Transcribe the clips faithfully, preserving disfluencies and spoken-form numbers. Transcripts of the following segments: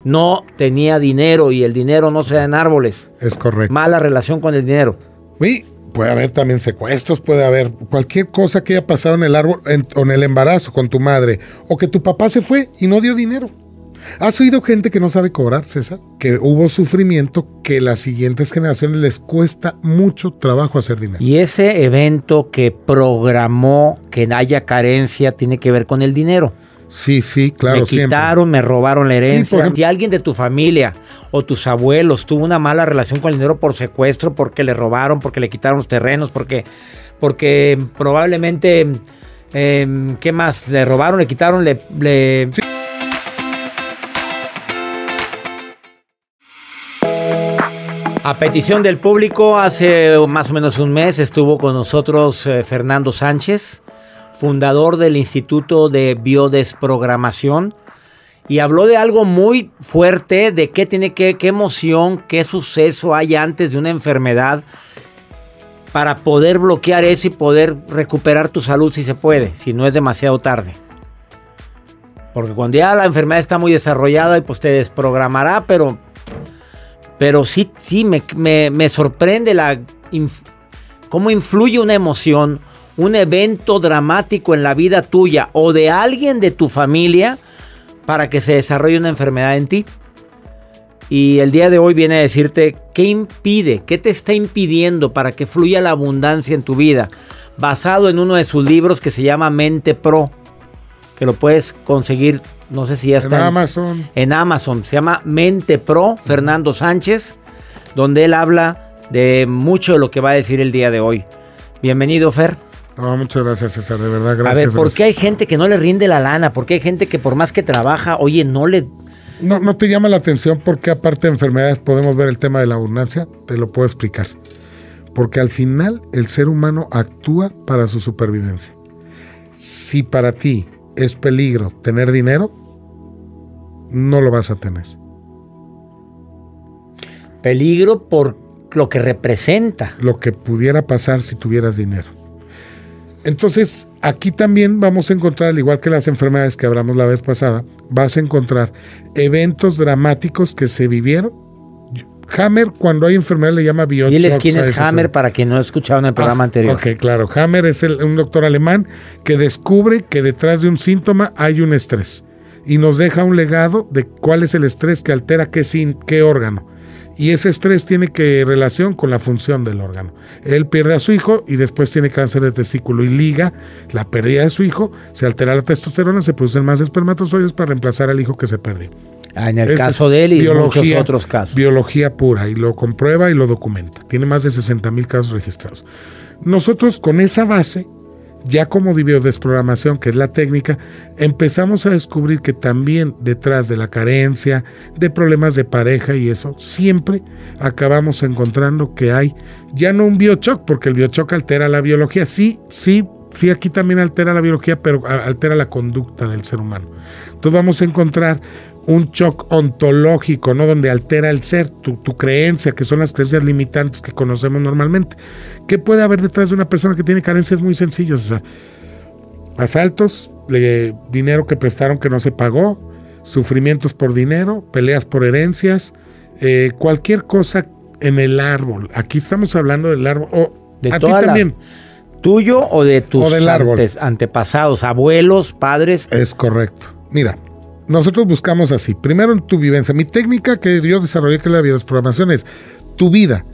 no tenía dinero y el dinero no se da en árboles. Es correcto. Mala relación con el dinero. Sí, puede haber también secuestros, puede haber cualquier cosa que haya pasado en el árbol, en, en el embarazo con tu madre, o que tu papá se fue y no dio dinero. ¿Has oído gente que no sabe cobrar, César? Que hubo sufrimiento que las siguientes generaciones les cuesta mucho trabajo hacer dinero. Y ese evento que programó que haya carencia tiene que ver con el dinero. Sí, sí, claro, me quitaron, siempre. me robaron la herencia. Sí, por ejemplo, si alguien de tu familia o tus abuelos tuvo una mala relación con el dinero por secuestro, porque le robaron, porque le quitaron los terrenos, porque, porque probablemente, eh, ¿qué más? Le robaron, le quitaron, le... le... Sí. A petición del público, hace más o menos un mes estuvo con nosotros eh, Fernando Sánchez, fundador del Instituto de Biodesprogramación, y habló de algo muy fuerte, de qué tiene que, qué emoción, qué suceso hay antes de una enfermedad para poder bloquear eso y poder recuperar tu salud si se puede, si no es demasiado tarde. Porque cuando ya la enfermedad está muy desarrollada, pues te desprogramará, pero... Pero sí, sí, me, me, me sorprende la, inf, cómo influye una emoción, un evento dramático en la vida tuya o de alguien de tu familia para que se desarrolle una enfermedad en ti. Y el día de hoy viene a decirte qué impide, qué te está impidiendo para que fluya la abundancia en tu vida. Basado en uno de sus libros que se llama Mente Pro, que lo puedes conseguir. No sé si ya está en en Amazon. En Amazon. Se llama Mente Pro, Fernando Sánchez, donde él habla de mucho de lo que va a decir el día de hoy. Bienvenido, Fer. No, muchas gracias, César. De verdad, gracias. A ver, ¿por gracias. qué hay gente que no le rinde la lana? ¿Por qué hay gente que por más que trabaja, oye, no le... No, no te llama la atención porque aparte de enfermedades podemos ver el tema de la abundancia? Te lo puedo explicar. Porque al final el ser humano actúa para su supervivencia. Si para ti es peligro tener dinero, no lo vas a tener. Peligro por lo que representa. Lo que pudiera pasar si tuvieras dinero. Entonces, aquí también vamos a encontrar, al igual que las enfermedades que hablamos la vez pasada, vas a encontrar eventos dramáticos que se vivieron. Hammer, cuando hay enfermedad, le llama biochoc. Diles quién es Hammer para quien no ha escuchado en el programa ah, anterior. Ok, claro. Hammer es el, un doctor alemán que descubre que detrás de un síntoma hay un estrés y nos deja un legado de cuál es el estrés que altera qué, sin, qué órgano. Y ese estrés tiene que relación con la función del órgano. Él pierde a su hijo y después tiene cáncer de testículo y liga la pérdida de su hijo, se altera la testosterona, se producen más espermatozoides para reemplazar al hijo que se perdió. Ah, en el Esa caso de él y biología, muchos otros casos. Biología pura, y lo comprueba y lo documenta. Tiene más de sesenta mil casos registrados. Nosotros con esa base, ya como de biodesprogramación, que es la técnica, empezamos a descubrir que también detrás de la carencia, de problemas de pareja y eso, siempre acabamos encontrando que hay ya no un biochoc, porque el biochoc altera la biología. Sí, sí, sí, aquí también altera la biología, pero altera la conducta del ser humano. Entonces vamos a encontrar un shock ontológico, ¿no? Donde altera el ser, tu, tu creencia, que son las creencias limitantes que conocemos normalmente. ¿Qué puede haber detrás de una persona que tiene carencias muy sencillas? O sea, asaltos, le, dinero que prestaron que no se pagó, sufrimientos por dinero, peleas por herencias, eh, cualquier cosa en el árbol. Aquí estamos hablando del árbol. O de a ti también. La, ¿Tuyo o de tus o del antes, antepasados, abuelos, padres? Es correcto. Mira, nosotros buscamos así. Primero en tu vivencia. Mi técnica que yo desarrollé, que es la biodesprogramación, es tu vida,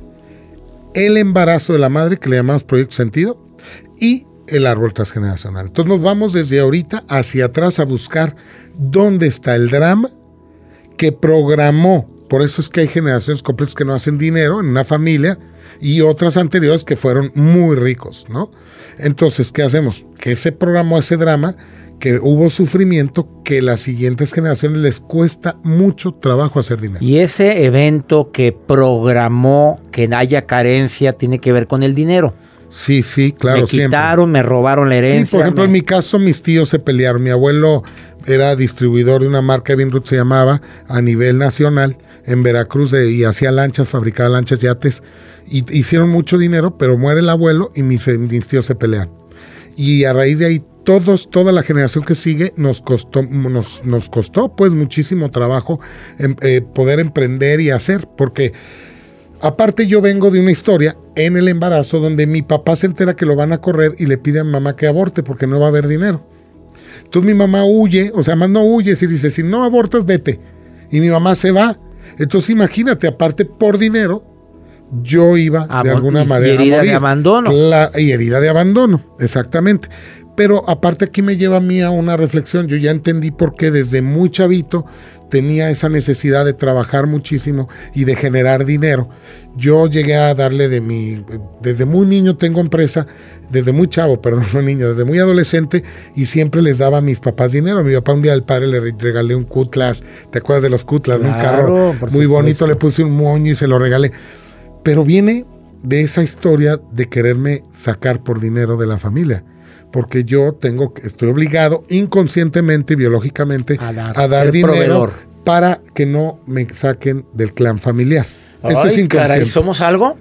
el embarazo de la madre, que le llamamos Proyecto Sentido, y el árbol transgeneracional. Entonces nos vamos desde ahorita hacia atrás a buscar dónde está el drama que programó. Por eso es que hay generaciones completas que no hacen dinero en una familia y otras anteriores que fueron muy ricos, ¿no? Entonces, ¿qué hacemos? Que se programó ese drama, que hubo sufrimiento, que las siguientes generaciones les cuesta mucho trabajo hacer dinero. Y ese evento que programó que haya carencia tiene que ver con el dinero. Sí, sí, claro, me quitaron, siempre. Me robaron la herencia. Sí, por ejemplo, me... en mi caso, mis tíos se pelearon. Mi abuelo era distribuidor de una marca, Evinruth se llamaba, a nivel nacional, en Veracruz, de, y hacía lanchas, fabricaba lanchas, yates, y hicieron mucho dinero, pero muere el abuelo y mis, mis tíos se pelean. Y a raíz de ahí todos, toda la generación que sigue nos costó, nos, nos costó pues muchísimo trabajo en, eh, poder emprender y hacer, porque aparte yo vengo de una historia en el embarazo donde mi papá se entera que lo van a correr y le pide a mi mamá que aborte porque no va a haber dinero. Entonces mi mamá huye, o sea, más no huye, si dice, si no abortas, vete. Y mi mamá se va. Entonces imagínate, aparte por dinero, yo iba Abo- de alguna y, manera y herida a morir. de abandono. La, y herida de abandono, exactamente. Pero aparte aquí me lleva a mí a una reflexión. Yo ya entendí por qué desde muy chavito tenía esa necesidad de trabajar muchísimo y de generar dinero. Yo llegué a darle de mi... Desde muy niño tengo empresa, desde muy chavo, perdón, no niño, desde muy adolescente, y siempre les daba a mis papás dinero. A mi papá un día del padre le regalé un Cutlass. ¿Te acuerdas de los Cutlass? Claro, un carro muy supuesto. bonito, le puse un moño y se lo regalé. Pero viene de esa historia de quererme sacar por dinero de la familia. Porque yo tengo, estoy obligado inconscientemente, biológicamente, a dar, a dar dinero proveedor. Para que no me saquen del clan familiar. Ay, esto es inconsciente. Caray, ¿somos algo?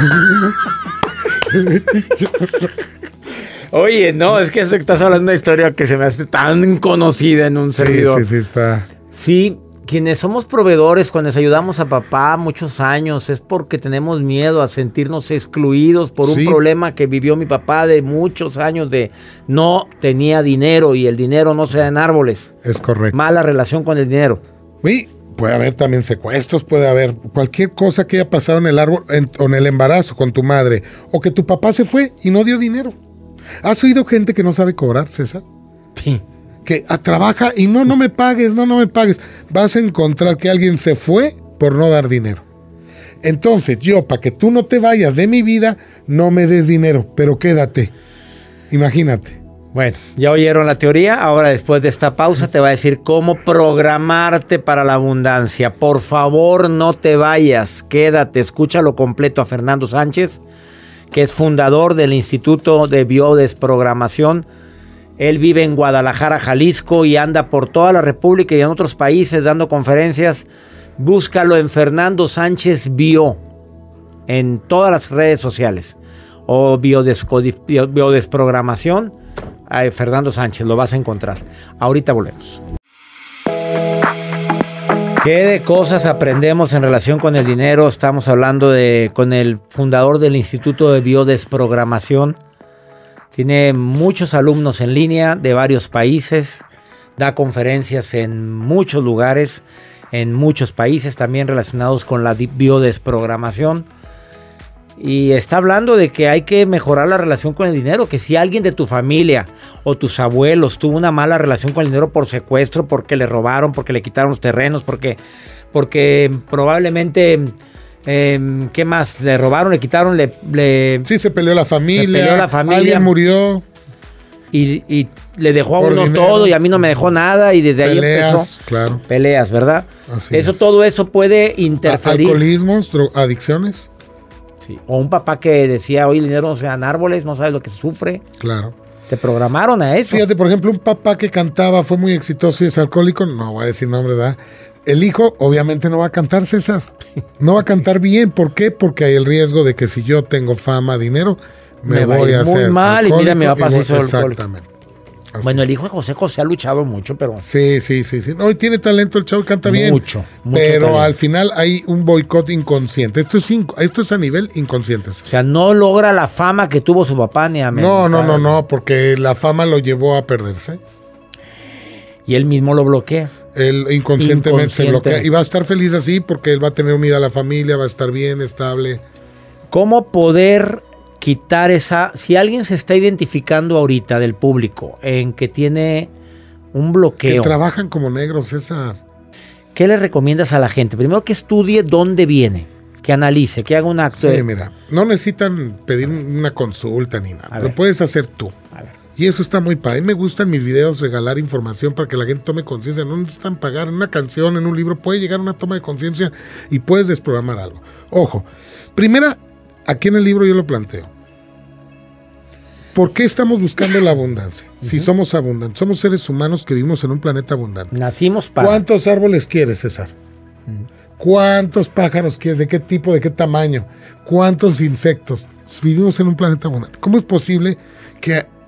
Oye, no, es que eso que estás hablando de una historia que se me hace tan conocida en un sí, servidor. Sí, sí, está. Sí. Quienes somos proveedores, cuando les ayudamos a papá muchos años, es porque tenemos miedo a sentirnos excluidos por sí. un problema que vivió mi papá de muchos años de no tenía dinero y el dinero no se da en árboles. Es correcto. Mala relación con el dinero. Sí, puede haber también secuestros, puede haber cualquier cosa que haya pasado en el árbol, en, en el embarazo con tu madre, o que tu papá se fue y no dio dinero. ¿Has oído gente que no sabe cobrar, César? Sí. Que a, trabaja y no, no me pagues, no, no me pagues. Vas a encontrar que alguien se fue por no dar dinero. Entonces yo, para que tú no te vayas de mi vida, no me des dinero, pero quédate. Imagínate. Bueno, ya oyeron la teoría. Ahora, después de esta pausa, te va a decir cómo programarte para la abundancia. Por favor, no te vayas. Quédate, escúchalo completo a Fernando Sánchez, que es fundador del Instituto de Biodesprogramación. Él vive en Guadalajara, Jalisco, y anda por toda la República y en otros países dando conferencias. Búscalo en Fernando Sánchez Bio, en todas las redes sociales. O biodescodif- Biodesprogramación, eh, Fernando Sánchez, lo vas a encontrar. Ahorita volvemos. ¿Qué de cosas aprendemos en relación con el dinero? Estamos hablando de con el fundador del Instituto de Biodesprogramación. Tiene muchos alumnos en línea de varios países, da conferencias en muchos lugares, en muchos países también relacionados con la biodesprogramación. Y está hablando de que hay que mejorar la relación con el dinero, que si alguien de tu familia o tus abuelos tuvo una mala relación con el dinero por secuestro, porque le robaron, porque le quitaron los terrenos, porque, porque probablemente... Eh, ¿Qué más? Le robaron, le quitaron, le, le... Sí, se peleó la familia. Se peleó la familia. Alguien murió. Y, y le dejó a Por uno dinero. todo y a mí no me dejó nada y desde Peleas, ahí empezó. Claro. Peleas, ¿verdad? Así eso, es. todo eso puede interferir. Alcoholismos, dro- adicciones. Sí. O un papá que decía, oye, el dinero no se dan árboles, no sabes lo que se sufre. Claro. Te programaron a eso. Fíjate, por ejemplo, un papá que cantaba, fue muy exitoso y es alcohólico, no voy a decir nombre, ¿verdad? El hijo obviamente no va a cantar, César. No va a cantar bien. ¿Por qué? Porque hay el riesgo de que si yo tengo fama, dinero, me, Me va a voy ir a muy hacer mal, y mira, mi papá y se voy- hizo alcohólico. Exactamente. Así Bueno, es. el hijo de José José ha luchado mucho, pero... Sí, sí, sí, sí. No, y tiene talento, el chavo canta bien. Mucho, mucho Pero talento. al final hay un boicot inconsciente. Esto es, inc- esto es a nivel inconsciente. O sea, no logra la fama que tuvo su papá ni a No, no, no, no, porque la fama lo llevó a perderse. Y él mismo lo bloquea. Él inconscientemente se Inconsciente. bloquea. Y va a estar feliz así porque él va a tener unida a la familia, va a estar bien, estable. ¿Cómo poder quitar esa... Si alguien se está identificando ahorita del público en que tiene un Que bloqueo, trabajan como negros, César. ¿qué le recomiendas a la gente? Primero que estudie dónde viene, que analice, que haga un acto. Sí, de... mira, no necesitan pedir una consulta ni nada. A Lo ver. puedes hacer tú. A ver. Y eso está muy padre. A mí me gustan mis videos regalar información para que la gente tome conciencia. No necesitan pagar en una canción, en un libro. Puede llegar una toma de conciencia y puedes desprogramar algo. Ojo, primera, aquí en el libro yo lo planteo. ¿Por qué estamos buscando la abundancia? Si somos abundantes, somos seres humanos que vivimos en un planeta abundante. Nacimos para... ¿Cuántos árboles quieres, César? ¿Cuántos pájaros quieres? ¿De qué tipo? ¿De qué tamaño? ¿Cuántos insectos? Vivimos en un planeta abundante. ¿Cómo es posible que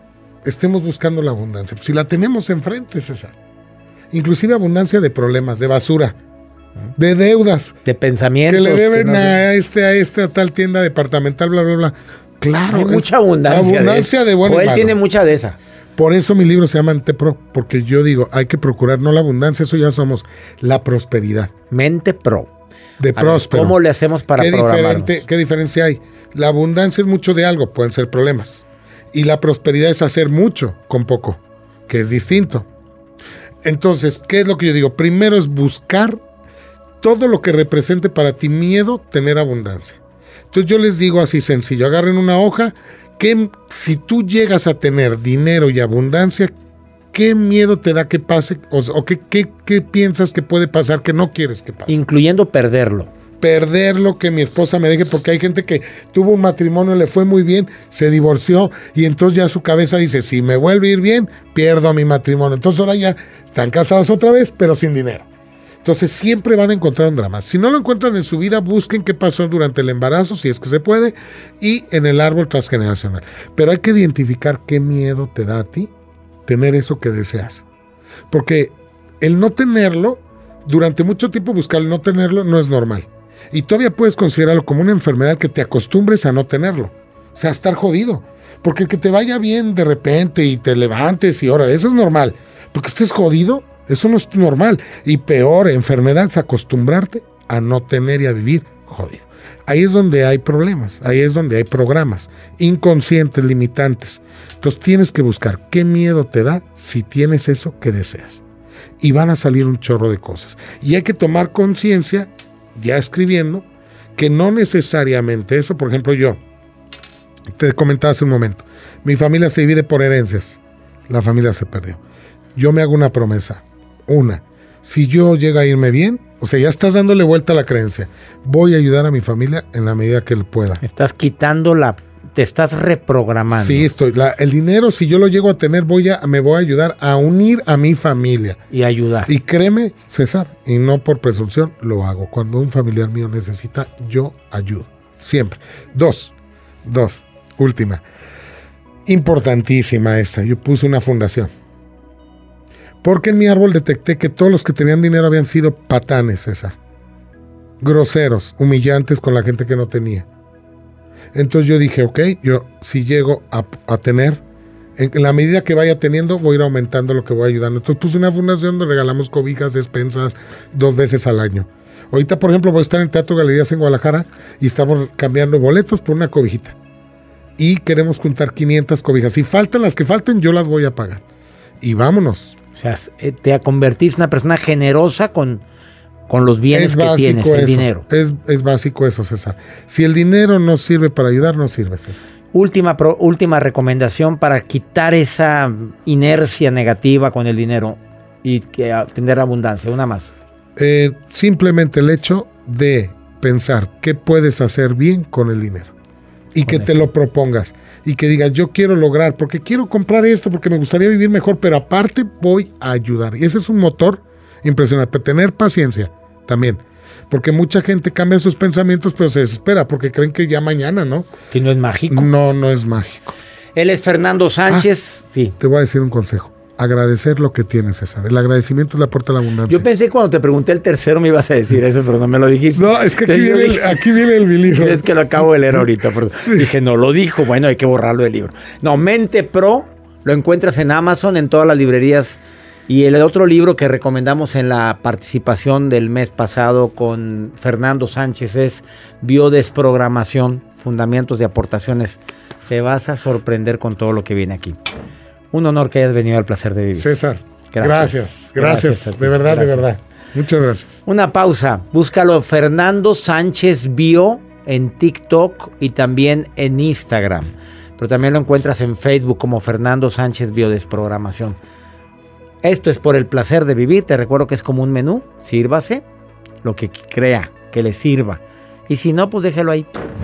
estemos buscando la abundancia. Si la tenemos enfrente, César. Inclusive abundancia de problemas, de basura, de deudas. De pensamientos. Que le deben no sé. a este, a este, a tal tienda departamental, bla, bla, bla. Claro. Hay mucha abundancia. Abundancia de, de bueno. Joel tiene mucha de esa. Por eso mi libro se llama Mente Pro, porque yo digo, hay que procurar no la abundancia, eso ya somos, la prosperidad. Mente Pro. De próspero. ¿Cómo le hacemos para ¿Qué, programarnos? diferente, ¿Qué diferencia hay? La abundancia es mucho de algo, pueden ser problemas. Y la prosperidad es hacer mucho con poco, que es distinto. Entonces, ¿qué es lo que yo digo? Primero es buscar todo lo que represente para ti miedo, tener abundancia. Entonces yo les digo así sencillo, agarren una hoja, que si tú llegas a tener dinero y abundancia, ¿qué miedo te da que pase? O, o ¿qué, qué, qué piensas que puede pasar que no quieres que pase? Incluyendo perderlo. Perderlo, que mi esposa me deje, porque hay gente que tuvo un matrimonio, le fue muy bien, se divorció y entonces ya su cabeza dice, si me vuelve a ir bien, pierdo mi matrimonio. Entonces ahora ya están casados otra vez, pero sin dinero. Entonces siempre van a encontrar un drama. Si no lo encuentran en su vida, busquen qué pasó durante el embarazo, si es que se puede, y en el árbol transgeneracional. Pero hay que identificar qué miedo te da a ti tener eso que deseas. Porque el no tenerlo, durante mucho tiempo buscar el no tenerlo no es normal. Y todavía puedes considerarlo como una enfermedad que te acostumbres a no tenerlo. O sea, estar jodido. Porque el que te vaya bien de repente y te levantes y ahora, eso es normal. Porque estés jodido, eso no es normal. Y peor, enfermedad es acostumbrarte a no tener y a vivir jodido. Ahí es donde hay problemas, ahí es donde hay programas inconscientes, limitantes. Entonces tienes que buscar qué miedo te da si tienes eso que deseas. Y van a salir un chorro de cosas. Y hay que tomar conciencia, ya escribiendo, que no necesariamente eso, por ejemplo yo, te comentaba hace un momento, mi familia se divide por herencias, la familia se perdió. Yo me hago una promesa, una, si yo llego a irme bien, o sea, ya estás dándole vuelta a la creencia, voy a ayudar a mi familia en la medida que lo pueda. Estás quitando la... Te estás reprogramando. Sí, estoy. La, el dinero, si yo lo llego a tener, voy a, me voy a ayudar a unir a mi familia. Y ayudar. Y créeme, César, y no por presunción, lo hago. Cuando un familiar mío necesita, yo ayudo. Siempre. Dos. Dos. Última. Importantísima esta. Yo puse una fundación. Porque en mi árbol detecté que todos los que tenían dinero habían sido patanes, César. Groseros, humillantes con la gente que no tenía. Entonces yo dije, ok, yo si llego a, a tener, en, en la medida que vaya teniendo, voy a ir aumentando lo que voy ayudando. Entonces puse una fundación donde regalamos cobijas, despensas, dos veces al año. Ahorita, por ejemplo, voy a estar en Teatro Galerías en Guadalajara y estamos cambiando boletos por una cobijita. Y queremos juntar quinientas cobijas. Si faltan las que falten, yo las voy a pagar. Y vámonos. O sea, te convertís en una persona generosa con... con los bienes es que tienes, el eso, dinero. Es, es básico eso, César. Si el dinero no sirve para ayudar, no sirve, César. Última, pro, última recomendación para quitar esa inercia negativa con el dinero y que, a, tener abundancia. Una más. Eh, simplemente el hecho de pensar qué puedes hacer bien con el dinero. Y con que eso. Te lo propongas. Y que digas, yo quiero lograr, porque quiero comprar esto, porque me gustaría vivir mejor, pero aparte voy a ayudar. Y ese es un motor impresionante. Pero tener paciencia también, porque mucha gente cambia sus pensamientos pero se desespera porque creen que ya mañana, ¿no? Si no es mágico. No, no es mágico. Él es Fernando Sánchez. Ah, sí. Te voy a decir un consejo. Agradecer lo que tienes, César. El agradecimiento es la puerta a la abundancia. Yo pensé cuando te pregunté el tercero me ibas a decir eso, pero no me lo dijiste. No, es que aquí, viene, dije, el, aquí viene el libro. Es que lo acabo de leer ahorita. Pero sí. Dije, no, lo dijo. Bueno, hay que borrarlo del libro. No, Mente Pro lo encuentras en Amazon, en todas las librerías. Y el otro libro que recomendamos en la participación del mes pasado con Fernando Sánchez es Biodesprogramación, Fundamentos de Aportaciones. Te vas a sorprender con todo lo que viene aquí. Un honor que hayas venido al Placer de Vivir. César, gracias. Gracias, gracias, gracias de verdad, gracias. de verdad. Muchas gracias. Una pausa. Búscalo Fernando Sánchez Bio en TikTok y también en Instagram. Pero también lo encuentras en Facebook como Fernando Sánchez Biodesprogramación. Esto es por el placer de vivir. Te recuerdo que es como un menú. Sírvase lo que crea que le sirva. Y si no, pues déjelo ahí.